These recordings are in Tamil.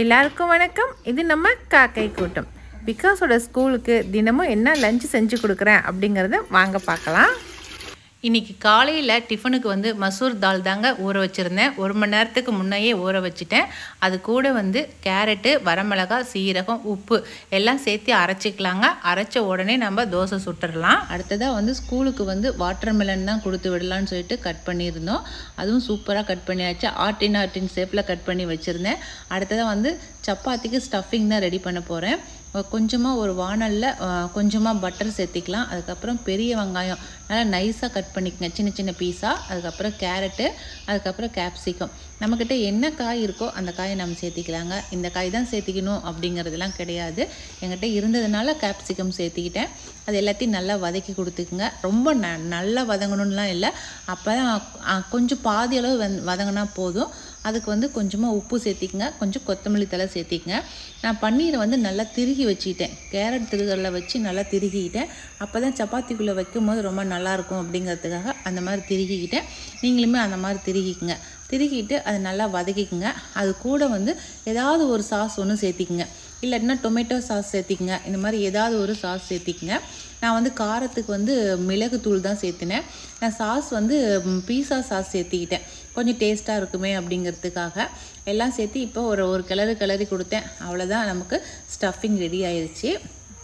எல்லாருக்கும் வணக்கம். இது நம்ம காக்காய்க்கூட்டம். விகாஸோட ஸ்கூலுக்கு தினமும் என்ன லஞ்ச் செஞ்சு கொடுக்குறேன் அப்படிங்கிறத வாங்க பார்க்கலாம். இன்றைக்கி காலையில் டிஃபனுக்கு வந்து மசூர் தால் தாங்க ஊற வச்சுருந்தேன். 1 மணி நேரத்துக்கு முன்னையே ஊற வச்சுட்டேன். அது கூட வந்து கேரட்டு, வரமிளகாய், சீரகம், உப்பு எல்லாம் சேர்த்து அரைச்சிக்கலாங்க. அரைச்ச உடனே நம்ம தோசை சுட்டுடலாம். அடுத்ததாக வந்து ஸ்கூலுக்கு வந்து வாட்டர் மெலன் தான் கொடுத்து விடலான்னு சொல்லிட்டு கட் பண்ணியிருந்தோம். அதுவும் சூப்பராக கட் பண்ணியாச்சு. ஆர்டின் ஷேப்பில் கட் பண்ணி வச்சுருந்தேன். அடுத்ததாக வந்து சப்பாத்திக்கு ஸ்டஃபிங் தான் ரெடி பண்ண போகிறேன். கொஞ்சமாக ஒரு வானலில் கொஞ்சமாக பட்டர் சேர்த்திக்கலாம். அதுக்கப்புறம் பெரிய வெங்காயம் நல்லா நைஸாக கட் பண்ணிக்கங்க, சின்ன சின்ன பீஸாக. அதுக்கப்புறம் கேரட்டு, அதுக்கப்புறம் கேப்சிகம். நம்மக்கிட்ட என்ன காய் இருக்கோ அந்த காயை நம்ம சேர்த்திக்கலாங்க. இந்த காய் தான் சேர்த்திக்கணும் அப்படிங்கிறதுலாம் கிடையாது. என்கிட்ட இருந்ததுனால கேப்சிகம் சேர்த்திக்கிட்டேன். அது எல்லாத்தையும் நல்லா வதக்கி கொடுத்துக்குங்க. ரொம்ப நல்லா வதங்கணும்லாம் இல்லை, அப்போ தான் கொஞ்சம் பாதி அளவு வதங்கினா போதும். அதுக்கு வந்து கொஞ்சமாக உப்பு சேர்த்திக்கங்க, கொஞ்சம் கொத்தமல்லி தழை சேர்த்திக்கங்க. நான் பன்னீரை வந்து நல்லா திருகி வச்சுக்கிட்டேன். கேரட் திருகலில் வச்சு நல்லா திருகிக்கிட்டேன். அப்போ தான் சப்பாத்திக்குள்ளே வைக்கும் போது ரொம்ப நல்லாயிருக்கும் அப்படிங்கிறதுக்காக அந்த மாதிரி திருகிக்கிட்டேன். நீங்களுமே அந்த மாதிரி திருகிக்குங்க. திருகிட்டு அதை நல்லா வதக்கிக்குங்க. அது கூட வந்து ஏதாவது ஒரு சாஸ் ஒன்று சேர்த்திக்குங்க. இல்லைன்னா டொமேட்டோ சாஸ் சேர்த்திக்குங்க. இந்த மாதிரி ஏதாவது ஒரு சாஸ் சேர்த்திக்குங்க. நான் வந்து காரத்துக்கு வந்து மிளகுத்தூள் தான் சேர்த்தினேன். நான் சாஸ் வந்து பீஸா சாஸ் சேர்த்திக்கிட்டேன், கொஞ்சம் டேஸ்ட்டாக இருக்குமே அப்படிங்கிறதுக்காக. எல்லாம் சேர்த்து இப்போ ஒரு கிளறி கொடுத்தேன். அவ்வளோதான், நமக்கு ஸ்டஃபிங் ரெடி ஆயிடுச்சு.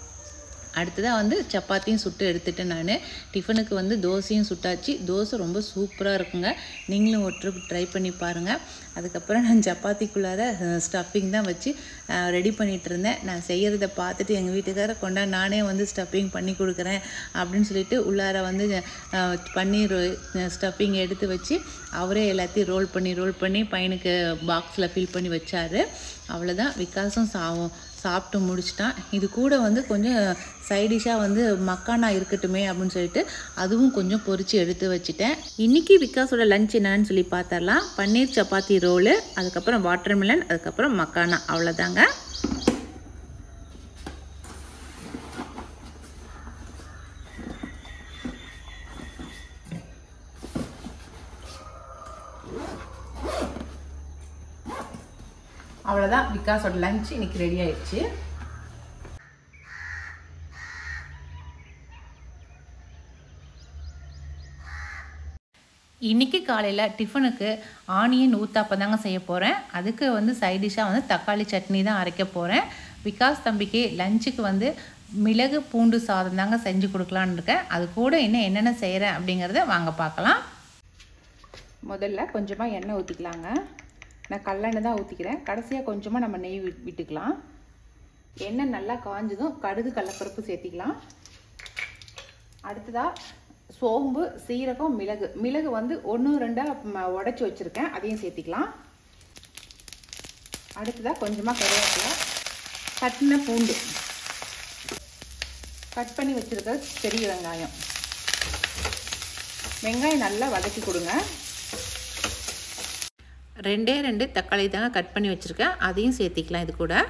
அடுத்ததாக வந்து சப்பாத்தியும் சுட்டு எடுத்துகிட்டேன். நான் டிஃபனுக்கு வந்து தோசையும் சுட்டாச்சு. தோசை ரொம்ப சூப்பராக இருக்குங்க. நீங்களும் ஒரு ட்ரிப் ட்ரை பண்ணி பாருங்கள். அதுக்கப்புறம் நான் சப்பாத்திக்குள்ளார ஸ்டஃபிங் தான் வச்சு ரெடி பண்ணிகிட்டு இருந்தேன். நான் செய்கிறத பார்த்துட்டு எங்கள் வீட்டுக்கார நானே வந்து ஸ்டஃபிங் பண்ணி கொடுக்குறேன் அப்படின்னு சொல்லிட்டு உள்ளார வந்து பன்னீர் ஸ்டஃபிங் எடுத்து வச்சு அவரே எல்லாத்தையும் ரோல் பண்ணி பையனுக்கு பாக்ஸில் ஃபில் பண்ணி வச்சார். அவ்வளோதான், விகாஸும் சாப்பிட்டு முடிச்சிட்டான். இது கூட வந்து கொஞ்சம் சைடிஷாக வந்து மக்கானா இருக்கட்டுமே அப்படின்னு சொல்லிட்டு அதுவும் கொஞ்சம் பொரித்து எடுத்து வச்சுட்டேன். இன்றைக்கி விகாஸோட லஞ்ச் என்னன்னு சொல்லி பார்த்தரலாம். பன்னீர் சப்பாத்தி ரோலு, அதுக்கப்புறம் வாட்டர் மெலன், அதுக்கப்புறம் மக்கானா. அவ்வளோதாங்க. அவ்வளோதான், விகாஸோட லஞ்ச் இன்னைக்கு ரெடி ஆயிடுச்சு. இன்றைக்கி காலையில் டிஃபனுக்கு ஆனியன் ஊத்தாப்பம் தாங்க செய்ய போகிறேன். அதுக்கு வந்து சைடிஷாக வந்து தக்காளி சட்னி தான் அரைக்க போகிறேன். விகாஸ் தம்பிக்கு லஞ்சுக்கு வந்து மிளகு பூண்டு சாதம் தாங்க செஞ்சு கொடுக்கலான்னு இருக்கேன். அது கூட என்னென்ன செய்கிறேன் அப்படிங்கிறத வாங்க பார்க்கலாம். முதல்ல கொஞ்சமாக எண்ணெய் ஊற்றிக்கலாங்க. நான் கல்லெண்ணெய் தான் ஊற்றிக்கிறேன். கடைசியாக கொஞ்சமாக நம்ம நெய் விட்டுக்கலாம். எண்ணெய் நல்லா காஞ்சதும் கடுகு, கடலைப்பருப்பு சேர்த்திக்கலாம். அடுத்ததாக சோம்பு, சீரகம், மிளகு வந்து 1-2 உடைச்சி வச்சுருக்கேன், அதையும் சேர்த்திக்கலாம். அடுத்ததாக கொஞ்சமாக கருவேப்பிலை, கட்டின பூண்டு, கட் பண்ணி வச்சுருக்க பெரிய வெங்காயம் நல்லா வதக்கி கொடுங்க. 2 தக்காளி தாங்க கட் பண்ணி வச்சுருக்கேன், அதையும் சேர்த்திக்கலாம். இது கூட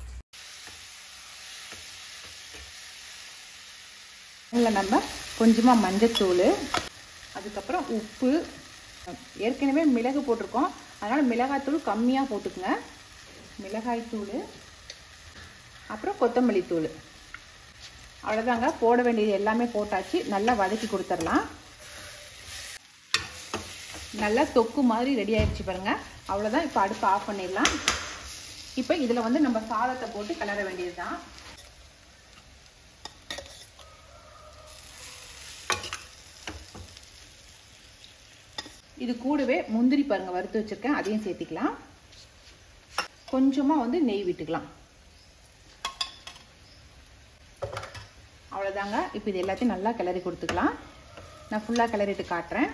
இதில் நம்ம கொஞ்சமாக மஞ்சத்தூள், அதுக்கப்புறம் உப்பு, ஏற்கனவே மிளகு போட்டிருக்கோம், அதனால் மிளகாய்த்தூள் கம்மியாக போட்டுக்குங்க. மிளகாய்த்தூள், அப்புறம் கொத்தமல்லி தூள். அவ்வளோதாங்க, போட வேண்டியது எல்லாமே போட்டாச்சு. நல்லா வதக்கி கொடுத்துடலாம். நல்லா தொக்கு மாதிரி ரெடி ஆகிடுச்சு பாருங்கள். அவ்வளோதான், இப்போ அடுப்பு ஆஃப் பண்ணிடலாம். இப்போ இதில் வந்து நம்ம சாதத்தை போட்டு கிளற வேண்டியது தான். இது கூடவே முந்திரி பாருங்கள் வறுத்து வச்சுருக்கேன், அதையும் சேர்த்திக்கலாம். கொஞ்சமாக வந்து நெய் விட்டுக்கலாம். அவ்வளோதாங்க, இப்போ இது எல்லாத்தையும் நல்லா கிளறி கொடுத்துக்கலாம். நான் ஃபுல்லாக கிளறிட்டு காட்டுறேன்.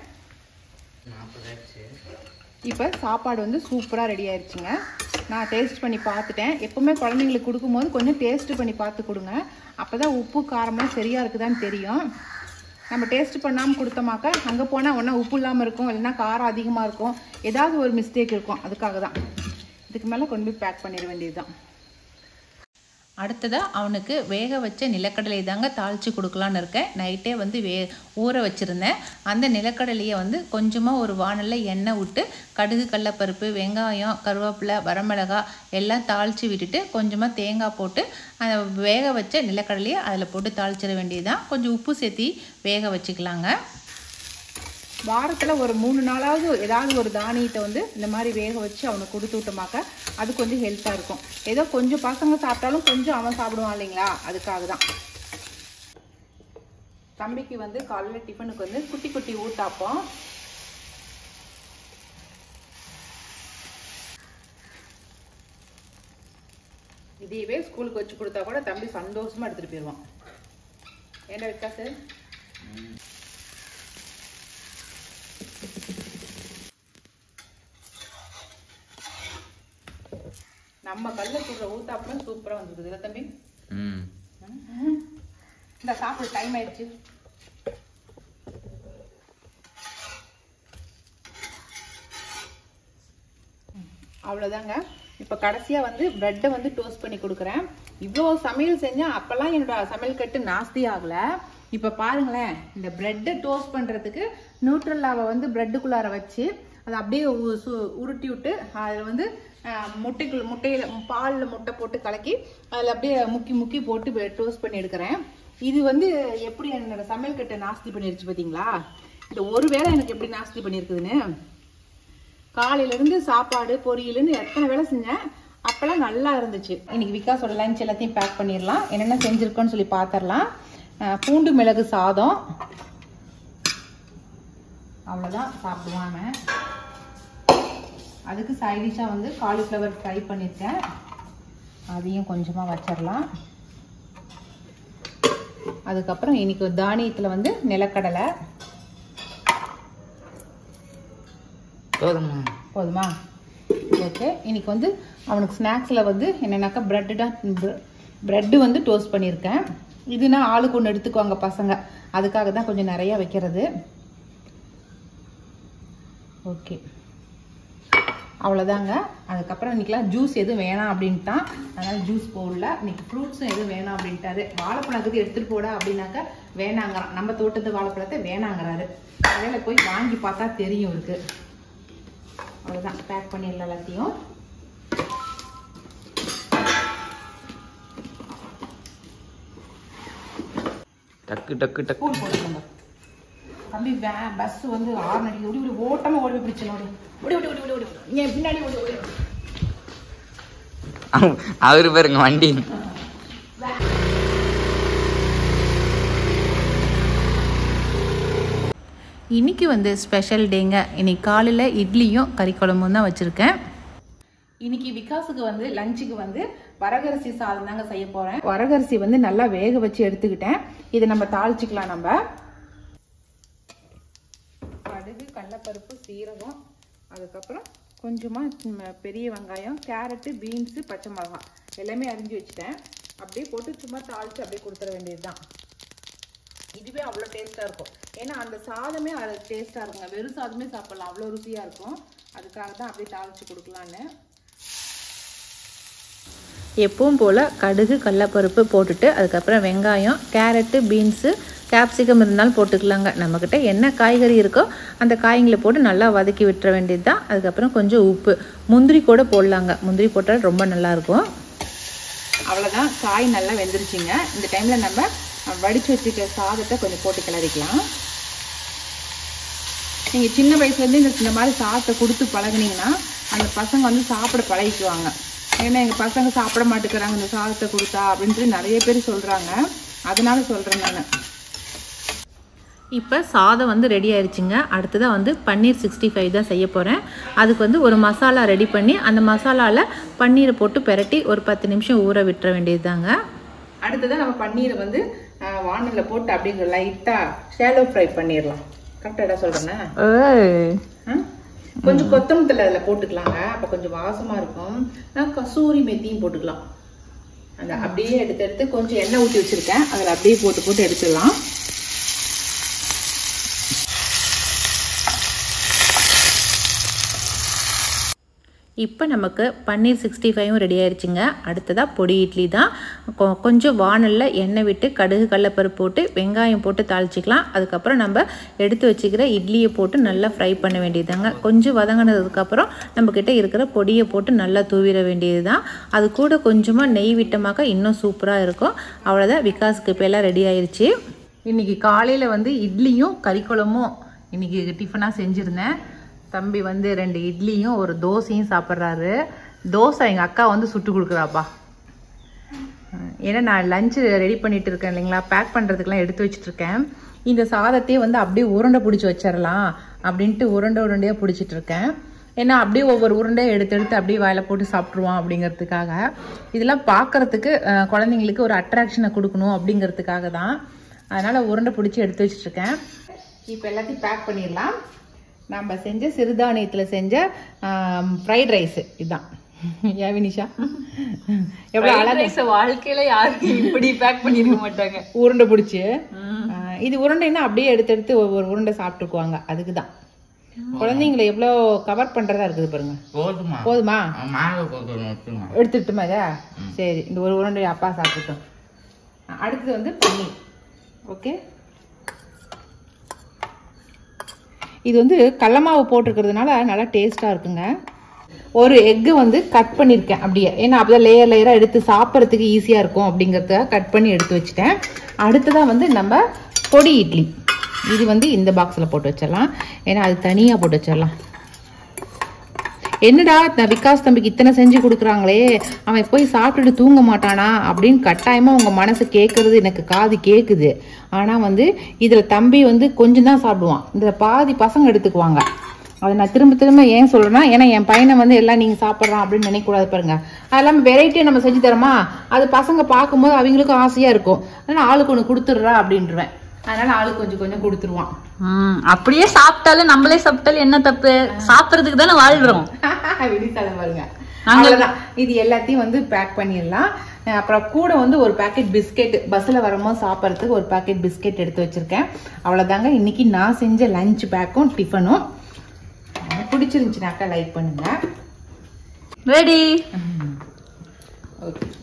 இப்போ சாப்பாடு வந்து சூப்பராக ரெடி ஆயிடுச்சுங்க. நான் டேஸ்ட் பண்ணி பார்த்துட்டேன். எப்போவுமே குழந்தைங்களுக்கு கொடுக்கும்போது கொஞ்சம் டேஸ்ட்டு பண்ணி பார்த்து கொடுங்க. அப்போ தான் உப்பு காரம்லாம் சரியாக இருக்குதான்னு தெரியும். நம்ம டேஸ்ட் பண்ணாமல் கொடுத்தோமாக்க அங்கே போனால் ஒன்றா உப்பு இல்லாமல் இருக்கும், இல்லைன்னா காரம் அதிகமாக இருக்கும், ஏதாவது ஒரு மிஸ்டேக் இருக்கும். அதுக்காக தான் இதுக்கு மேலே கொண்டு போய் பேக் பண்ணிட வேண்டியது தான். அடுத்ததாக அவனுக்கு வேக வச்ச நிலக்கடலை தாங்க தாளித்து கொடுக்கலான்னு இருக்கேன். நைட்டே வந்து ஊற வச்சுருந்தேன். அந்த நிலக்கடலையை வந்து கொஞ்சமாக ஒரு வானலில் எண்ணெய் விட்டு கடுகு, கடலைப்பருப்பு, வெங்காயம், கருவேப்பிலை, வரமிளகாய் எல்லாம் தாளித்து விட்டுட்டு கொஞ்சமாக தேங்காய் போட்டு அந்த வேக வச்ச நிலக்கடலையை அதில் போட்டு தாளிச்சிட வேண்டியதுதான். கொஞ்சம் உப்பு சேர்த்தி வேக வச்சுக்கலாங்க. வாரத்தில் ஒரு 3 நாளாவது ஏதாவது ஒரு தானியத்தை வந்து இந்த மாதிரி வேக வச்சு அவனுக்கு கொடுத்து விட்டோமாக்க அது கொஞ்சம் ஹெல்த்தாக இருக்கும். ஏதோ கொஞ்சம் பசங்க சாப்பிட்டாலும் கொஞ்சம் அவன் சாப்பிடுவான் இல்லைங்களா, அதுக்காக தான். தம்பிக்கு வந்து காலையில் டிஃபனுக்கு வந்து குட்டி குட்டி ஊத்தாப்பம். இதையவே ஸ்கூலுக்கு வச்சு கொடுத்தா கூட தம்பி சந்தோஷமாக எடுத்துகிட்டு போயிடுவான். ஏன்டா விக்காசு? நம்ம கல்ல சுடுற ஊத்தாப்பம் சூப்பரா வந்துருக்குது இல்ல தம்பி? இந்த சாப்பிட டைம் ஆயிடுச்சு. அவ்வளவுதாங்க. இப்ப கடைசியா வந்து பிரெட்டை வந்து டோஸ்ட் பண்ணி கொடுக்குறேன். இவ்வளவு சமையல் செஞ்சா அப்பெல்லாம் என்னோட சமையல் கட்டு நாஸ்தி ஆகல. இப்ப பாருங்களேன், இந்த பிரெட்டை டோஸ்ட் பண்றதுக்கு நியூட்ரல்லாவை வந்து பிரெட்டுக்குள்ளார வச்சு அதை அப்படியே உருட்டி விட்டு அதில் வந்து முட்டையில் பாலில் முட்டை போட்டு கலக்கி அதில் அப்படியே முக்கி முக்கி போட்டு டோஸ்ட் பண்ணி எடுக்கிறேன். இது வந்து எப்படி என்னோட சமையல் கட்டை நாஸ்தி பண்ணிருச்சு பார்த்தீங்களா? இந்த ஒரு வேளை எனக்கு எப்படி நாஸ்தி பண்ணியிருக்குதுன்னு. காலையிலேருந்து சாப்பாடு பொரியலுன்னு எத்தனை வேலை செஞ்சேன், அப்போல்லாம் நல்லா இருந்துச்சு. இன்னைக்கு விகாஸோட லஞ்ச் எல்லாத்தையும் பேக் பண்ணிடலாம். என்னென்ன செஞ்சுருக்கோன்னு சொல்லி பார்த்துடலாம். பூண்டு மிளகு சாதம், அவ்வளோதான் சாப்பிடுவாங்க. அதுக்கு சைடிஷாக வந்து காலிஃப்ளவர் ஃப்ரை பண்ணியிருக்கேன், அதையும் கொஞ்சமாக வச்சிடலாம். அதுக்கப்புறம் இன்னைக்கு தானியத்தில் வந்து நிலக்கடலை. போதுமா? ஓகே. இன்னைக்கு வந்து அவனுக்கு ஸ்நாக்ஸில் வந்து என்னென்னாக்கா ப்ரெட்டு வந்து டோஸ்ட் பண்ணியிருக்கேன். இதுனா ஆளுக்கு ஒன்று எடுத்துக்குவாங்க பசங்க, அதுக்காக தான் கொஞ்சம் நிறையா வைக்கிறது. ஓகே, அவ்வளோதாங்க. அதுக்கப்புறம் இன்றைக்கெலாம் ஜூஸ் எதுவும் வேணாம் அப்படின்ட்டு தான், அதனால் ஜூஸ் போடல. இன்றைக்கி ஃப்ரூட்ஸும் எதுவும் வேணாம் அப்படின்ட்டாரு. வாழைப்பழத்துக்கு எடுத்துகிட்டு போட அப்படின்னாக்கா வேணாங்கிறான். நம்ம தோட்டத்து வாழைப்பழத்தை வேணாங்கிறாரு. அதில் போய் வாங்கி பார்த்தா தெரியும் இருக்கு. அவ்வளோதான், பேக் பண்ணிடலாம் எல்லாத்தையும். டக்கு டக்கு டக்கு போட்டுக்கோங்க தம்பி. பஸ் வந்து 6 மணிக்கு ஓடி ஓடி ஓட்டமாக ஓடி பிடிச்சோம். ஓடி ஓடி ஓடி ஓடி ஓடி ஏன் பின்னாடி ஓடி ஓடி. அவரு பாருங்க வண்டி. இன்னைக்கு வந்து ஸ்பெஷல் டேங்க. இன்னைக்கு காலையில் இட்லியும் கறி குழம்பும் தான் வச்சுருக்கேன். இன்னைக்கு விகாஸுக்கு வந்து லஞ்சுக்கு வந்து வரகரிசி சாதம் தாங்க செய்ய போகிறேன். வரகரிசி வந்து நல்லா வேக வச்சு எடுத்துக்கிட்டேன். இதை நம்ம தாளிச்சிக்கலாம். நம்ம கடுகு, கடலைப்பருப்பு, சீரகம், அதுக்கப்புறம் கொஞ்சமாக பெரிய வெங்காயம், கேரட்டு, பீன்ஸு, பச்சை மிளகாய் எல்லாமே அரிஞ்சு வச்சுட்டேன். அப்படியே போட்டு சும்மா தாளித்து அப்படியே கொடுத்துட வேண்டியது தான். இதுவே அவ்வளோ டேஸ்ட்டாக இருக்கும். ஏன்னா அந்த சாதமே அது டேஸ்ட்டாக இருக்குங்க. வெறும் சாதமே சாப்பிட்லாம், அவ்வளோ ருசியாக இருக்கும். அதுக்காக தான் அப்படியே தாளித்து கொடுக்கலான்னு. எப்பவும் போல் கடுகு, கடலைப்பருப்பு போட்டுட்டு அதுக்கப்புறம் வெங்காயம், கேரட்டு, பீன்ஸு, கேப்சிகம் இருந்தாலும் போட்டுக்கலாங்க. நம்மக்கிட்ட என்ன காய்கறி இருக்கோ அந்த காய்களை போட்டு நல்லா வதக்கி விட்டுற வேண்டியது தான். அதுக்கப்புறம் கொஞ்சம் உப்பு, முந்திரி கூட போடலாங்க. முந்திரி போட்டால் ரொம்ப நல்லாயிருக்கும். அவ்வளோதான், காய் நல்லா வெந்துருச்சுங்க. இந்த டைமில் நம்ம வடித்து வச்சுக்க சாதத்தை கொஞ்சம் போட்டு கிளறிக்கலாம். நீங்கள் சின்ன வயசுலேருந்து இந்த மாதிரி சாதத்தை கொடுத்து பழகுனீங்கன்னா அந்த பசங்க வந்து சாப்பிட பழகிக்குவாங்க. ஏன்னா எங்கள் பசங்க சாப்பிட மாட்டேங்கிறாங்க இந்த சாதத்தை கொடுத்தா அப்படின்னு சொல்லி நிறைய பேர் சொல்கிறாங்க. அதனால சொல்கிறேன் நான். இப்போ சாதம் வந்து ரெடி ஆயிடுச்சுங்க. அடுத்ததாக வந்து பன்னீர் 65 தான் செய்ய போகிறேன். அதுக்கு வந்து ஒரு மசாலா ரெடி பண்ணி அந்த மசாலாவில் பன்னீரை போட்டு பெரட்டி ஒரு 10 நிமிஷம் ஊற விட்டுற வேண்டியது தாங்க. அடுத்ததாக நம்ம பன்னீரை வந்து வானலில் போட்டு அப்படிங்கிற லைட்டாக ஷேலோ ஃப்ரை பண்ணிடலாம். கரெக்டாக சொல்கிறேன்னா கொஞ்சம் கொத்தமல்லி தழை அதில் போட்டுக்கலாங்க. அப்போ கொஞ்சம் வாசமாக இருக்கும். கசூரி மெத்தியும் போட்டுக்கலாம். அந்த அப்படியே எடுத்து கொஞ்சம் எண்ணெய் ஊற்றி வச்சுருக்கேன், அதில் அப்படியே போட்டு எடுத்துடலாம். இப்போ நமக்கு பன்னீர் 65 ரெடி ஆயிடுச்சுங்க. அடுத்ததாக பொடி இட்லி தான். கொஞ்சம் வானலில் எண்ணெய் விட்டு கடுகு கடலைப்பருப்பு போட்டு வெங்காயம் போட்டு தாளிச்சிக்கலாம். அதுக்கப்புறம் நம்ம எடுத்து வச்சுக்கிற இட்லியை போட்டு நல்லா ஃப்ரை பண்ண வேண்டியதுதாங்க. கொஞ்சம் வதங்கினதுக்கப்புறம் நம்மக்கிட்ட இருக்கிற பொடியை போட்டு நல்லா தூவிட வேண்டியது தான். அது கூட கொஞ்சமாக நெய் விட்டமாக்கா இன்னும் சூப்பராக இருக்கும். அவ்வளோதான், விகாஸுக்கு இப்போ எல்லாம் ரெடி ஆயிடுச்சு. இன்றைக்கி காலையில் வந்து இட்லியும் கறிக்குழம்பும் இன்றைக்கி டிஃபனாக செஞ்சுருந்தேன். தம்பி வந்து 2 இட்லியும் ஒரு தோசையும் சாப்பிட்றாரு. தோசை எங்கள் அக்கா வந்து சுட்டு கொடுக்குறாப்பா. ஏன்னா நான் லஞ்சு ரெடி பண்ணிட்டு இருக்கேன் இல்லைங்களா, பேக் பண்ணுறதுக்கெலாம் எடுத்து வச்சுட்ருக்கேன். இந்த சாதத்தையே வந்து அப்படியே உருண்டை பிடிச்சி வச்சிடலாம் அப்படின்ட்டு உருண்டையாக பிடிச்சிட்டு இருக்கேன். ஏன்னா அப்படியே ஒவ்வொரு உருண்டையை எடுத்து அப்படியே வாயில் போட்டு சாப்பிட்ருவான் அப்படிங்கிறதுக்காக. இதெல்லாம் பார்க்குறதுக்கு குழந்தைங்களுக்கு ஒரு அட்ராக்ஷனை கொடுக்கணும் அப்படிங்கிறதுக்காக தான். அதனால் உருண்டை பிடிச்சி எடுத்து வச்சுட்ருக்கேன். இப்போ எல்லாத்தையும் பேக் பண்ணிடலாம். நம்ம செஞ்ச சிறுதானியத்தில் செஞ்ச ஃப்ரைட் ரைஸ் இதுதான். ஏன் வினிஷா, எவ்வளோ அழகாக வாழ்க்கையில யாருக்கும் இப்படி பேக் பண்ணிருக்க மாட்டாங்க. உருண்டை பிடிச்சி இது உருண்டைன்னா அப்படியே எடுத்து ஒவ்வொரு உருண்டை சாப்பிட்டுக்குவாங்க. அதுக்கு தான் குழந்தைங்களை எவ்வளோ கவர் பண்ணுறதா இருக்குது பாருங்க. போதுமா? எடுத்துட்டுமா இதா? சரி, இந்த ஒரு உருண்டை அப்பா சாப்பிட்டோம். அடுத்தது வந்து பன்னீர். ஓகே, இது வந்து கடல மாவு போட்டிருக்கிறதுனால நல்லா டேஸ்ட்டாக இருக்குங்க. ஒரு எக்கு வந்து கட் பண்ணியிருக்கேன் அப்படியே, ஏன்னா அப்படியே லேயராக எடுத்து சாப்பிட்றதுக்கு ஈஸியாக இருக்கும் அப்படிங்கிறத கட் பண்ணி எடுத்து வச்சுட்டேன். அடுத்ததாக வந்து நம்ம பொடி இட்லி, இது வந்து இந்த பாக்ஸில் போட்டு வச்சிடலாம். ஏன்னா அது தனியாக போட்டு வச்சிடலாம். என்னடா விகாஸ் தம்பிக்கு இத்தனை செஞ்சு கொடுக்குறாங்களே, அவன் போய் சாப்பிட்டுட்டு தூங்க மாட்டானா அப்படின்னு கட்டாயமாக உங்கள் மனசு கேட்குறது எனக்கு காது கேட்குது. ஆனால் வந்து இதில் தம்பி வந்து கொஞ்சம் தான் சாப்பிடுவான், இதில் பாதி பசங்க எடுத்துக்குவாங்க. அதை நான் திரும்ப ஏன் சொல்கிறேன்னா, ஏன்னா என் பையனை வந்து எல்லாம் நீங்கள் சாப்பிட்றான் அப்படின்னு நினைக்கக்கூடாது பாருங்க. அது இல்லாமல் வெரைட்டியை நம்ம செஞ்சு தரோமா, அது பசங்க பார்க்கும்போது அவங்களுக்கும் ஆசையாக இருக்கும். அதனால் ஆளுக்கு ஒன்று கொடுத்துட்றா அப்படின்ட்டுருவேன். அதனால ஆளுக்கு கொஞ்சம் கொஞ்சம் கொடுத்துருவான். அப்படியே சாப்பிட்டாலும் நம்மளே சாப்பிட்டாலும் என்ன தப்பு, சாப்பிட்றதுக்கு தானே வாழ்றோம். விடித்தாலும் பாருங்க. அவ்வளவுதான், இது எல்லாத்தையும் வந்து பேக் பண்ணிடலாம். அப்புறம் கூட வந்து ஒரு பாக்கெட் பிஸ்கெட், பஸ்ஸில் வரும்போது சாப்பிட்றதுக்கு ஒரு பாக்கெட் பிஸ்கெட் எடுத்து வச்சிருக்கேன். அவ்வளோதாங்க இன்னைக்கு நான் செஞ்ச லஞ்ச் பேக்கும் டிஃபனும். பிடிச்சிருந்துச்சுனாக்கா லைக் பண்ணுங்க. ரெடி. ஓகே,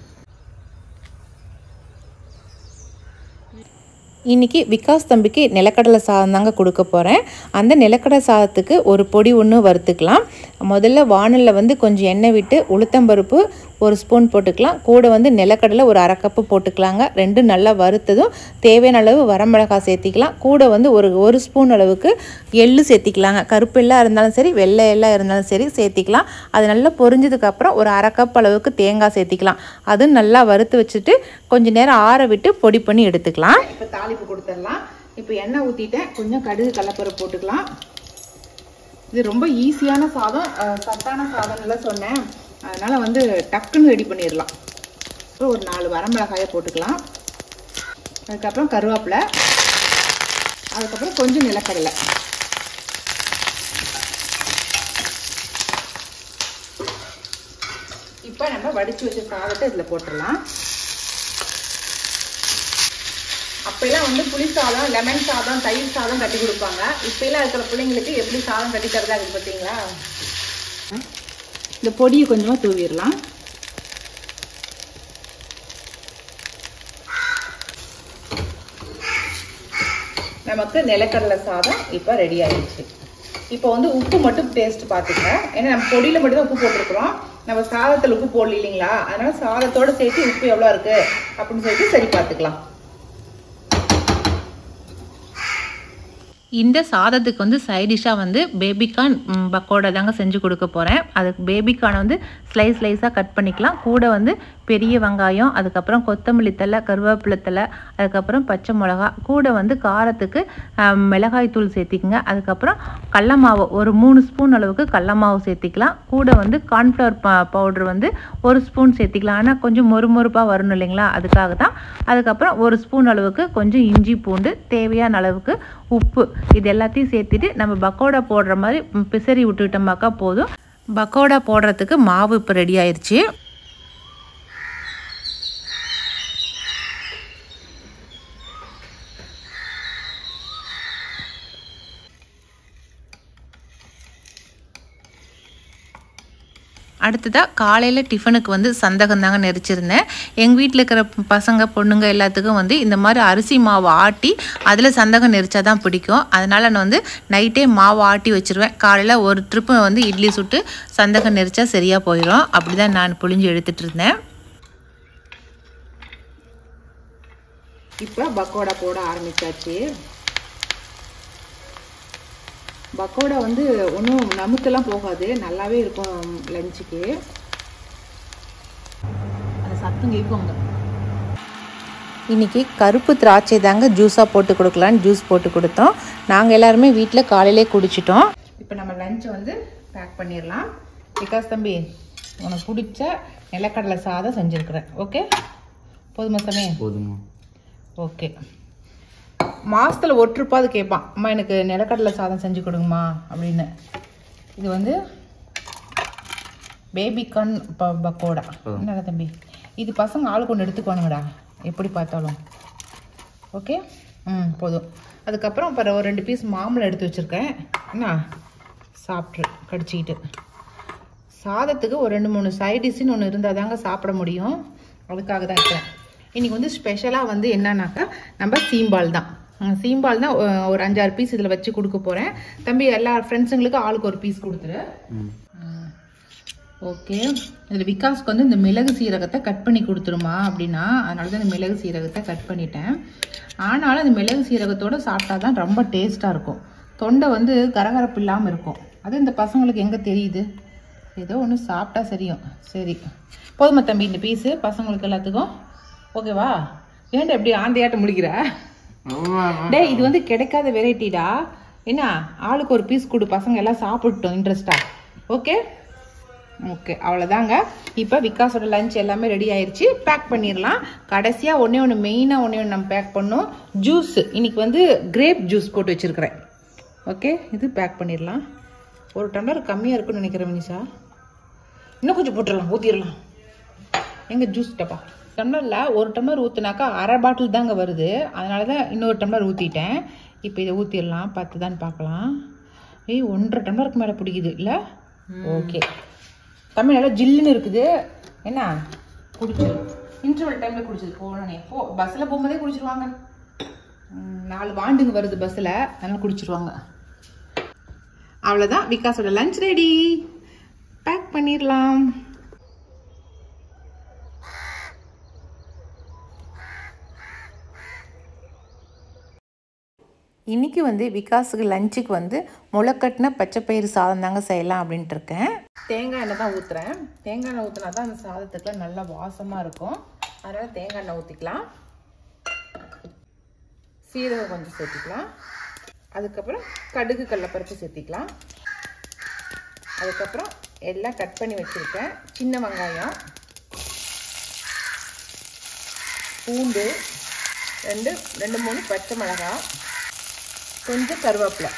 இன்றைக்கி விகாஸ் தம்பிக்கு நிலக்கடலை சாதம் தாங்க கொடுக்க போகிறேன். அந்த நிலக்கடலை சாதத்துக்கு ஒரு பொடி ஒன்று வறுத்துக்கலாம். முதல்ல வானலில் வந்து கொஞ்சம் எண்ணெய் விட்டு உளுத்தம்பருப்பு 1 ஸ்பூன் போட்டுக்கலாம். கூட வந்து நிலக்கடலை ஒரு 1/2 கப்பு போட்டுக்கலாங்க. ரெண்டும் நல்லா வறுத்ததும் தேவையான அளவு வரமிளகாய் சேர்த்திக்கலாம். கூட வந்து ஒரு ஸ்பூன் அளவுக்கு எள்ளு சேர்த்திக்கலாங்க. கருப்பு எள்ளாக இருந்தாலும் சரி, வெள்ளை எள்ளாக இருந்தாலும் சரி சேர்த்திக்கலாம். அது நல்லா பொரிஞ்சதுக்கப்புறம் ஒரு 1/2 கப் அளவுக்கு தேங்காய் சேர்த்திக்கலாம். அது நல்லா வறுத்து வச்சுட்டு கொஞ்சம் நேரம் ஆற விட்டு பொடி பண்ணி எடுத்துக்கலாம். இப்போ தாளிப்பு கொடுத்துடலாம். இப்போ எண்ணெய் ஊற்றிட்டேன், கொஞ்சம் கடுகு கடலைப்பருப்பு போட்டுக்கலாம். இது ரொம்ப ஈஸியான சாதம், சத்தான சாதம்லாம் சொன்னேன். அதனால் வந்து டக்குன்னு ரெடி பண்ணிடலாம். அப்புறம் ஒரு 4 வரமிளகாயை போட்டுக்கலாம். அதுக்கப்புறம் கருவேப்பிலை, அதுக்கப்புறம் கொஞ்சம் நிலக்கடலை. இப்போ நம்ம வடித்து வச்ச சாதத்தை இதில் போட்டுடலாம். அப்பெல்லாம் வந்து புளி சாதம், லெமன் சாதம், தயிர் சாதம் கட்டி கொடுப்பாங்க. இப்பெல்லாம் இருக்கிற பிள்ளைங்களுக்கு எப்படி சாதம் கட்டி தரதா இருக்குது பார்த்தீங்களா? இந்த பொடியை கொஞ்சமாக தூவிடலாம். நமக்கு நிலக்கடலை சாதம் இப்போ ரெடி ஆயிடுச்சு. இப்போ வந்து உப்பு மட்டும் டேஸ்ட் பார்த்துக்கலாம். ஏன்னா நம்ம பொடியில் மட்டும் தான் உப்பு போட்டிருக்கிறோம், நம்ம சாதத்தில் உப்பு போடல இல்லைங்களா. அதனால சாதத்தோடு சேர்த்து உப்பு எவ்வளோ இருக்குது அப்படின்னு சொல்லிட்டு சரி பார்த்துக்கலாம். இந்த சாதத்துக்கு வந்து சைடிஷாக வந்து பேபிகார்ன் பக்கோடா தாங்க செஞ்சு கொடுக்க போகிறேன். அதுக்கு பேபிகார்னை வந்து ஸ்லைஸாக கட் பண்ணிக்கலாம். கூட வந்து பெரிய வெங்காயம், அதுக்கப்புறம் கொத்தமல்லி தழை, கருவேப்பிலை தழை, அதுக்கப்புறம் பச்சை மிளகா, கூட வந்து காரத்துக்கு மிளகாய் தூள் சேர்த்திக்கங்க. அதுக்கப்புறம் கடல மாவு ஒரு 3 ஸ்பூன் அளவுக்கு கடல மாவு சேர்த்திக்கலாம். கூட வந்து கார்ன்ஃப்ளவர் பவுடர் வந்து 1 ஸ்பூன் சேர்த்திக்கலாம். ஆனால் கொஞ்சம் மொறுமொறுப்பாக வரணும் இல்லைங்களா, அதுக்காக தான். அதுக்கப்புறம் 1 ஸ்பூன் அளவுக்கு கொஞ்சம் இஞ்சி பூண்டு, தேவையான அளவுக்கு உப்பு, இது எல்லாத்தையும் சேர்த்துட்டு நம்ம பக்கோடா போடுற மாதிரி பிசறி விட்டுக்கிட்டோம்னாக்கா போதும். பக்கோடா போடுறதுக்கு மாவு இப்போ ரெடி ஆயிடுச்சு. அடுத்ததாக காலையில் டிஃபனுக்கு வந்து சந்தகம் தாங்க நெரிச்சிருந்தேன். எங்கள் வீட்டில் இருக்கிற பசங்க பொண்ணுங்க எல்லாத்துக்கும் வந்து இந்த மாதிரி அரிசி மாவு ஆட்டி அதில் சந்தகம் நெரிச்சா தான் பிடிக்கும். அதனால் நான் வந்து நைட்டே மாவு ஆட்டி வச்சுருவேன். காலையில் ஒரு ட்ரிப்பு வந்து இட்லி சுட்டு சந்தகம் நெரிச்சா சரியாக போயிடும். அப்படி தான் நான் புழிஞ்சு எடுத்துகிட்டு இருந்தேன். இப்போ பக்கோடா போட ஆரம்பித்தாச்சு. பக்கோடா வந்து ஒன்றும் நமுத்தெல்லாம் போகாது, நல்லாவே இருக்கும் லஞ்சுக்கு. அது சத்தம் கேட்குங்க. இன்றைக்கி கருப்பு திராட்சை தாங்க ஜூஸாக போட்டு கொடுக்கலான்னு ஜூஸ் போட்டு கொடுத்தோம். நாங்கள் எல்லாருமே வீட்டில் காலையிலே குடிச்சிட்டோம். இப்போ நம்ம லஞ்சை வந்து பேக் பண்ணிடலாம். விகாஸ் தம்பி, உனக்கு பிடிச்ச நிலக்கடலை சாதம் செஞ்சுருக்குறேன். ஓகே, போதுமா தம்பி? போதுமா. ஓகே. மாதத்தில் ஒரு ட்ரிப்பாவது கேட்பான், அம்மா எனக்கு நிலக்கடலை சாதம் செஞ்சு கொடுங்கம்மா அப்படின்னு. இது வந்து பேபிகார்ன் பக்கோடா. என்ன தம்பி, இது பசங்க ஆளுக்கு ஒன்று எடுத்துக்கோணுங்கடா எப்படி பார்த்தாலும். ஓகே, போதும். அதுக்கப்புறம் இப்போ ஒரு 2 பீஸ் மாம்பழம் எடுத்து வச்சுருக்கேன். என்ன சாப்பிட்ரு கடிச்சிக்கிட்டு. சாதத்துக்கு ஒரு 2-3 சைட் டிஷ்ஷுன்னு ஒன்று இருந்தால் தாங்க சாப்பிட முடியும். அதுக்காக தான் இருக்கிறேன். இன்றைக்கி வந்து ஸ்பெஷலாக வந்து என்னன்னாக்கா நம்ம சீம்பால் தான். சீம்பால் தான் ஒரு 5-6 பீஸ் இதில் வச்சு கொடுக்க போகிறேன். தம்பி எல்லா ஃப்ரெண்ட்ஸுங்களுக்கும் ஆளுக்கு ஒரு பீஸ் கொடுத்துரு. ஓகே. இதில் விகாஸ்க்கு வந்து இந்த மிளகு சீரகத்தை கட் பண்ணி கொடுத்துருமா அப்படின்னா, அதனால தான் இந்த மிளகு சீரகத்தை கட் பண்ணிட்டேன். ஆனாலும் அந்த மிளகு சீரகத்தோடு சாப்பிட்டா தான் ரொம்ப டேஸ்ட்டாக இருக்கும். தொண்டை வந்து கரகரப்பு இல்லாமல் இருக்கும். அது இந்த பசங்களுக்கு எங்கே தெரியுது, ஏதோ ஒன்று சாப்பிட்டா சரியும். சரி, போதுமா தம்பி இந்த பீஸு பசங்களுக்கு எல்லாத்துக்கும்? ஓகேவா? ஏன்டா எப்படி ஆந்தையாட்ட முடிக்கிற? டே, இது வந்து கிடைக்காத வெரைட்டிடா. என்ன, ஆளுக்கு ஒரு பீஸ் கொடு, பசங்க எல்லாம் சாப்பிட்டோம் இன்ட்ரெஸ்டா. ஓகே ஓகே, அவ்வளோதாங்க. இப்போ விகாஸோட லஞ்ச் எல்லாமே ரெடி ஆயிடுச்சு. பேக் பண்ணிடலாம். கடைசியாக ஒன்று மெயினாக நம்ம பேக் பண்ணோம். ஜூஸ் இன்னைக்கு வந்து கிரேப் ஜூஸ் போட்டு வச்சுருக்கிறேன். ஓகே, இது பேக் பண்ணிடலாம். ஒரு டம்ளர் கம்மியாக இருக்குன்னு நினைக்கிறேன் மினிஷா. இன்னும் கொஞ்சம் போட்டுடலாம், ஊற்றிடலாம். எங்கள் ஜூஸ் டப்பா டம்ளரில் ஒரு டம்ளர் ஊற்றுனாக்கா அரை பாட்டில் தாங்க வருது. அதனால தான் இன்னொரு டம்ளர் ஊற்றிட்டேன். இப்போ இதை ஊற்றிடலாம். 10 தான் பார்க்கலாம். 1.5 டம்ளருக்கு மேலே பிடிக்குது இல்லை? ஓகே, தமிழ் நல்லா ஜில்லுன்னு இருக்குது. என்ன குடிச்சு இன்டர்வல் டைமில் குடிச்சது போனோன்னே பஸ்ஸில் போகும்போதே குடிச்சிருவாங்க. 4 வாண்டுங்க வருது பஸ்ஸில், அதனால் குடிச்சிருவாங்க. அவ்வளோதான், விகாஸோட லஞ்ச் ரெடி. பேக் பண்ணிடலாம். இன்றைக்கி வந்து விகாஸுக்கு லஞ்சுக்கு வந்து முளைக்கட்டின பச்சைப்பயிறு சாதம் தாங்க செய்யலாம் அப்படின்ட்டு இருக்கேன். தேங்காய் எண்ணெய் தான் ஊற்றுறேன். தேங்காய் எண்ணெய் ஊற்றினா தான் அந்த சாதத்துக்குலாம் நல்லா வாசமாக இருக்கும். அதனால் தேங்காய் எண்ணெய் ஊற்றிக்கலாம். சீரகம் கொஞ்சம் சேர்த்திக்கலாம். அதுக்கப்புறம் கடுகு கடலைப்பருப்பு சேர்த்திக்கலாம். அதுக்கப்புறம் எல்லாம் கட் பண்ணி வச்சுருக்கேன். சின்ன வெங்காயம், பூண்டு, 2-3 பச்சை மிளகாய், கொஞ்சம் கருவேப்பிலை,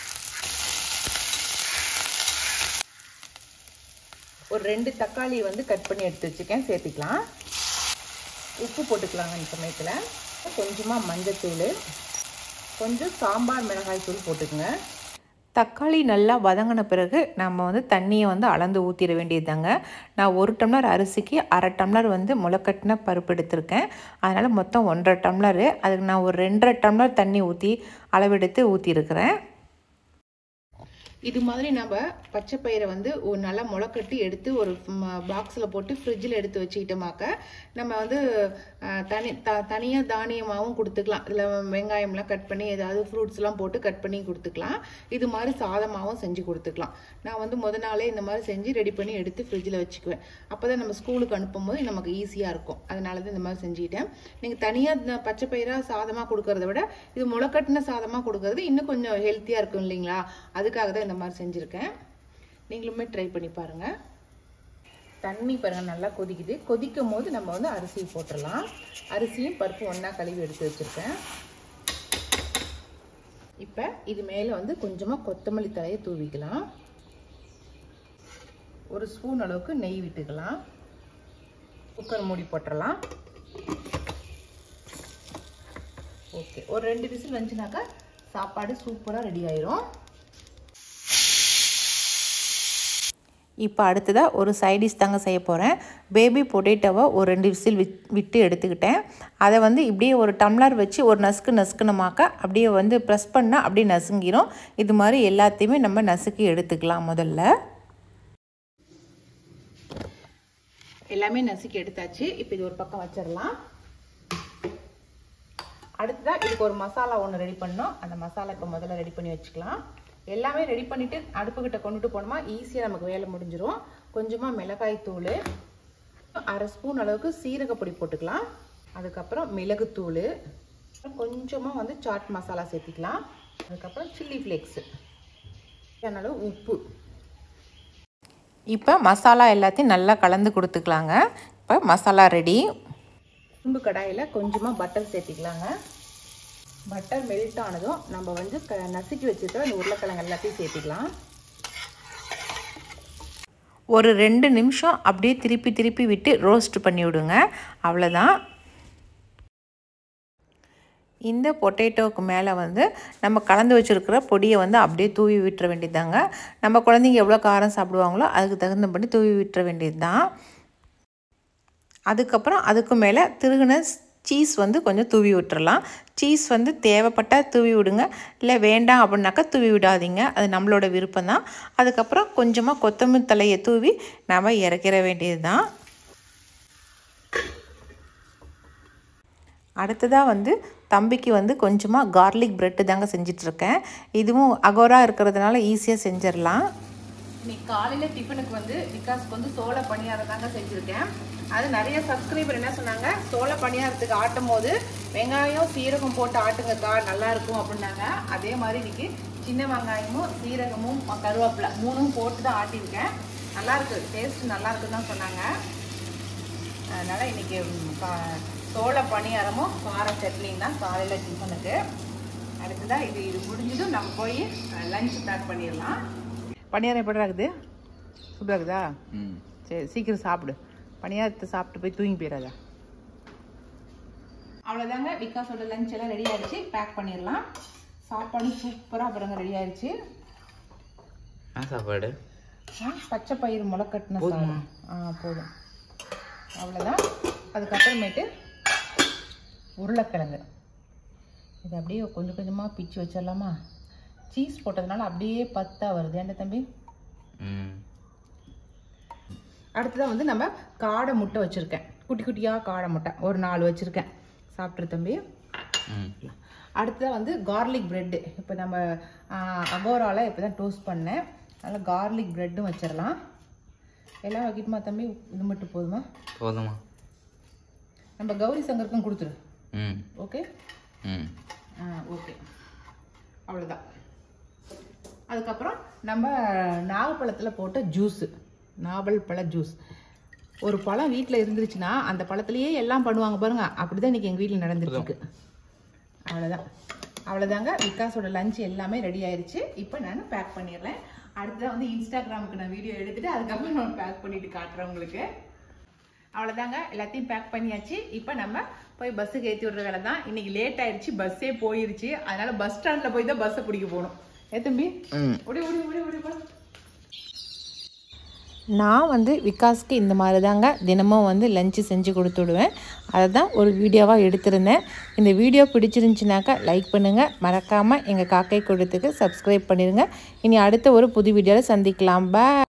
ஒரு 2 தக்காளி வந்து கட் பண்ணி எடுத்து வச்சுருக்கேன், சேர்த்திக்கலாம். உப்பு போட்டுக்கலாங்க இந்த சமயத்தில். கொஞ்சமாக மஞ்சத்தூள், கொஞ்சம் சாம்பார் மிளகாய் தூள் போட்டுக்குங்க. தக்காளி நல்லா வதங்கின பிறகு நம்ம வந்து தண்ணியை வந்து அளந்து ஊற்றிட வேண்டியது தாங்க. நான் 1 டம்ளர் அரிசிக்கு 1/2 டம்ளர் வந்து முளைக்கட்டின பருப்பு எடுத்திருக்கேன். அதனால் மொத்தம் 1.5 டம்ளரு. அதுக்கு நான் ஒரு 2.5 டம்ளர் தண்ணி ஊற்றி அளவெடுத்து ஊற்றிருக்கிறேன். இது மாதிரி நம்ம பச்சை பயிரை வந்து நல்லா முளைக்கட்டி எடுத்து ஒரு பாக்ஸில் போட்டு ஃப்ரிட்ஜில் எடுத்து வச்சுக்கிட்டோமாக்க நம்ம வந்து தனியாக தானியமாகவும் கொடுத்துக்கலாம். இதில் வெங்காயம்லாம் கட் பண்ணி ஏதாவது ஃப்ரூட்ஸ்லாம் போட்டு கட் பண்ணி கொடுத்துக்கலாம். இது மாதிரி சாதமாகவும் செஞ்சு கொடுத்துக்கலாம். நான் வந்து நாளே இந்த மாதிரி செஞ்சு ரெடி பண்ணி எடுத்து ஃப்ரிட்ஜில் வச்சுக்குவேன். அப்போ தான் நம்ம ஸ்கூலுக்கு அனுப்பும்போது நமக்கு ஈஸியாக இருக்கும். அதனால தான் இந்த மாதிரி செஞ்சுக்கிட்டேன். நீங்கள் தனியாக பச்சை பயிராக சாதமாக கொடுக்கறத விட இது முளைக்கட்டின சாதமாக கொடுக்கறது இன்னும் கொஞ்சம் ஹெல்த்தியாக இருக்கும் இல்லைங்களா? அதுக்காக தான் இந்த மாதிரி செஞ்சுருக்கேன். நீங்களுமே ட்ரை பண்ணி பாருங்கள். தண்ணி பாருங்கள் நல்லா கொதிக்குது. கொதிக்கும் போது நம்ம வந்து அரிசியை போட்டுடலாம். அரிசியும் பருப்பும் ஒன்றா கழுவி எடுத்து வச்சுருக்கேன். இப்போ இது மேலே வந்து கொஞ்சமாக கொத்தமல்லி தழையை தூவிக்கலாம். ஒரு ஸ்பூன் அளவுக்கு நெய் விட்டுக்கலாம். குக்கர் மூடி போட்டுடலாம். ஓகே, ஒரு 2 விசில் வந்துச்சுனாக்கா சாப்பாடு சூப்பராக ரெடி ஆயிரும். இப்போ அடுத்ததாக ஒரு சைடிஷ் தாங்க செய்ய போகிறேன். பேபி பொட்டேட்டோவை ஒரு 2 விசில் விட்டு எடுத்துக்கிட்டேன். அதை வந்து இப்படியே ஒரு டம்ளர் வச்சு ஒரு நசுக்குனமாக்க அப்படியே வந்து ப்ரெஸ் பண்ணால் அப்படியே நசுங்கிரும். இது மாதிரி எல்லாத்தையுமே நம்ம நசுக்கி எடுத்துக்கலாம். முதல்ல எல்லாமே நசுக்கி எடுத்தாச்சு. இப்போ இது ஒரு பக்கம் வச்சிடலாம். அடுத்ததாக இதுக்கு ஒரு மசாலா ஒன்று ரெடி பண்ணோம். அந்த மசாலா இப்போ முதல்ல ரெடி பண்ணி வச்சுக்கலாம். எல்லாமே ரெடி பண்ணிவிட்டு அடுப்புக்கிட்ட கொண்டுட்டு போனோமா ஈஸியாக நமக்கு வேலை முடிஞ்சிடும். கொஞ்சமாக மிளகாய் தூள், 1/2 ஸ்பூன் அளவுக்கு சீரகப்பொடி போட்டுக்கலாம். அதுக்கப்புறம் மிளகுத்தூள், கொஞ்சமாக வந்து சாட் மசாலா சேர்த்திக்கலாம். அதுக்கப்புறம் சில்லி ஃப்ளேக்ஸு, அளவு உப்பு. இப்போ மசாலா எல்லாத்தையும் நல்லா கலந்து கொடுத்துக்கலாங்க. இப்போ மசாலா ரெடி. இரும்பு கடாயில் கொஞ்சமாக பட்டர் சேர்த்திக்கலாங்க. பட்டர் மெல்ட் ஆனதும் நம்ம வந்து நசுக்கி வச்சுருக்கிற அந்த உருளைக்கிழங்கு எல்லாத்தையும் சேர்த்திக்கலாம். ஒரு 2 நிமிஷம் அப்படியே திருப்பி விட்டு ரோஸ்ட் பண்ணி விடுங்க. அவ்வளோதான். இந்த பொட்டேட்டோவுக்கு மேலே வந்து நம்ம கலந்து வச்சுருக்கிற பொடியை வந்து அப்படியே தூவி விட்டுற வேண்டியதுதாங்க. நம்ம குழந்தைங்க எவ்வளோ காரம் சாப்பிடுவாங்களோ அதுக்கு தகுந்தபடி தூவி விட்டுற வேண்டியது தான். அதுக்கப்புறம் அதுக்கு மேலே திருகுன சீஸ் வந்து கொஞ்சம் தூவி விட்டுறலாம். சீஸ் வந்து தேவைப்பட்டால் தூவி விடுங்க, இல்லை வேண்டாம் அப்படின்னாக்கா தூவி விடாதீங்க. அது நம்மளோட விருப்பம் தான். அதுக்கப்புறம் கொஞ்சமாக கொத்தமல்லி தலையை தூவி நாம் இறக்கிற வேண்டியது தான். அடுத்ததாக வந்து தம்பிக்கு வந்து கொஞ்சமாக கார்லிக் ப்ரெட்டு தாங்க செஞ்சிட்ருக்கேன். இதுவும் அகோரா இருக்கிறதுனால ஈஸியாக செஞ்சிடலாம். இன்னைக்கு காலையில் டிஃபனுக்கு வந்து விகாஸ்க்கு வந்து சோள பணியாரம் தாங்க செஞ்சுருக்கேன். அது நிறைய சப்ஸ்கிரைபர் என்ன சொன்னாங்க, சோள பணியாரத்துக்கு ஆட்டும் போது வெங்காயம் சீரகம் போட்டு ஆட்டுங்கக்கா நல்லாயிருக்கும் அப்படின்னாங்க. அதே மாதிரி இன்னைக்கு சின்ன வெங்காயமும் சீரகமும் கருவேப்பிலை 3ம் போட்டு தான் ஆட்டியிருக்கேன். நல்லாயிருக்கு, டேஸ்ட்டு நல்லாயிருக்குன்னு தான் சொன்னாங்க. அதனால் இன்றைக்கி சோள பணியாரமும் கார சட்னியும் தான் காலையில் டிஃபனுக்கு. அடுத்ததாக இது முடிஞ்சதும் நம்ம போய் லஞ்ச் பேக் பண்ணிடலாம். பணியாரம் எப்படி இருக்குது? சூப்பராக இருக்குதா? சரி, சீக்கிரம் சாப்பிடு. பணியாரத்தை சாப்பிட்டு போய் தூங்கி போயிடாதா. அவ்வளோதாங்க, விகாஸோட லஞ்ச் எல்லாம் ரெடி ஆகிடுச்சு. பேக் பண்ணிடலாம். சாப்பாடு சூப்பராக அப்புறங்க ரெடி ஆகிடுச்சு. சாப்பாடு பச்சை பயிறு முளைக்கட்டின சாதம். போதும், அவ்வளோதான். அதுக்கப்புறமேட்டு உருளைக்கிழங்கு இது அப்படியே கொஞ்சம் கொஞ்சமாக பிச்சு வச்சிடலாமா? சீஸ் போட்டதுனால அப்படியே பத்தா வருது. ஏன்டா தம்பி? அடுத்ததான் வந்து நம்ம காடை முட்டை வச்சுருக்கேன். குட்டி குட்டியாக காடை முட்டை ஒரு 4 வச்சுருக்கேன். சாப்பிட்ரு தம்பி. அடுத்ததான் வந்து கார்லிக் ப்ரெட்டு. இப்போ நம்ம அகோராவில் இப்போ தான் டோஸ்ட் பண்ணேன். அதனால் கார்லிக் ப்ரெட்டும் வச்சிடலாம். எல்லாம் வைக்கட்டுமா தம்பி? இது மட்டும் போதுமா? போதுமா? நம்ம கௌரி சங்கருக்கும் கொடுத்துரு. ஓகே ஓகே, அவ்வளோதான். அதுக்கப்புறம் நம்ம நாவல்பழத்தில் போட்ட ஜூஸு, நாவல் பழ ஜூஸ். ஒரு பழம் வீட்டில் இருந்துருச்சுன்னா அந்த பழத்துலேயே எல்லாம் பண்ணுவாங்க பாருங்கள். அப்படி தான் இன்றைக்கி எங்கள் வீட்டில் நடந்துட்டுருக்கு. அவ்வளோதாங்க. விகாஸோட லஞ்ச் எல்லாமே ரெடி ஆயிடுச்சு. இப்போ நான் பேக் பண்ணிடுறேன். அடுத்ததான் வந்து இன்ஸ்டாகிராமுக்கு நான் வீடியோ எடுத்துகிட்டு அதுக்கப்புறம் நான் பேக் பண்ணிவிட்டு காட்டுறேன் உங்களுக்கு. அவ்வளோதாங்க, எல்லாத்தையும் பேக் பண்ணியாச்சு. இப்போ நம்ம போய் பஸ்ஸுக்கு ஏற்றி விடுற வேலை தான். இன்றைக்கி லேட் ஆயிடுச்சு, பஸ்ஸே போயிருச்சு. அதனால் பஸ் ஸ்டாண்டில் போய் தான் பஸ்ஸை பிடிக்க போகணும். தம்பி நான் வந்து விகாஸ்க்கு இந்த மாதிரி தாங்க தினமும் வந்து லஞ்சு செஞ்சு கொடுத்து விடுவேன். அதை தான் ஒரு வீடியோவாக எடுத்திருந்தேன். இந்த வீடியோ பிடிச்சிருந்துச்சுனாக்கா லைக் பண்ணுங்கள். மறக்காமல் எங்கள் காக்கை கூட்டத்துக்கு சப்ஸ்கிரைப் பண்ணிடுங்க. இனி அடுத்த ஒரு புது வீடியோவில் சந்திக்கலாம். பாய்.